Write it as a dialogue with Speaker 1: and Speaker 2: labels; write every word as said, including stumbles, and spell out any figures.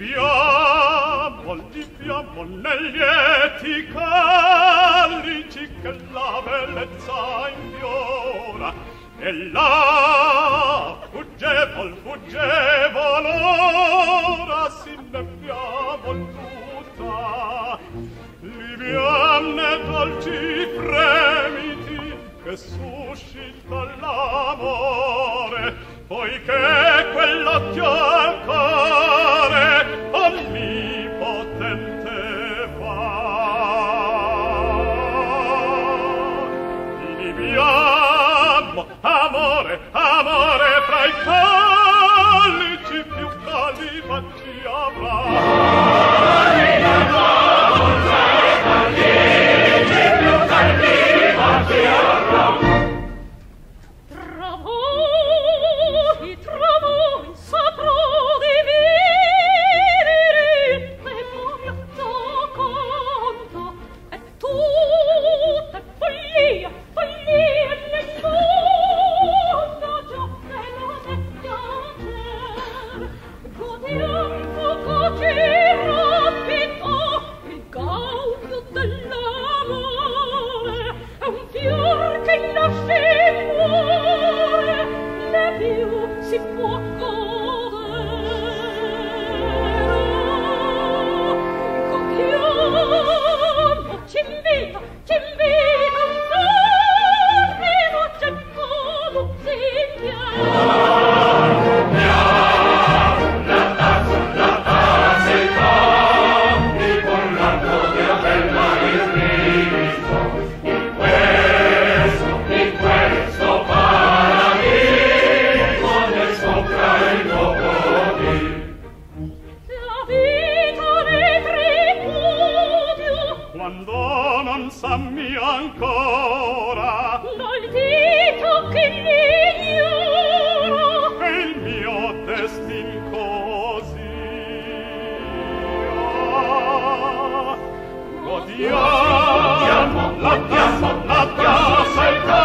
Speaker 1: liviamo, liviamo nei lieti calici che la bellezza infiora, e là fuggevol, fuggevol ora si nebbiamo tutta, liviamne dolci fremiti che suscita l'amore, poiché quell'occhio al cuore onnipotente fa. Liviamo, amore, amore, fra i calici più calibati avrà. La piazza, la piazza, il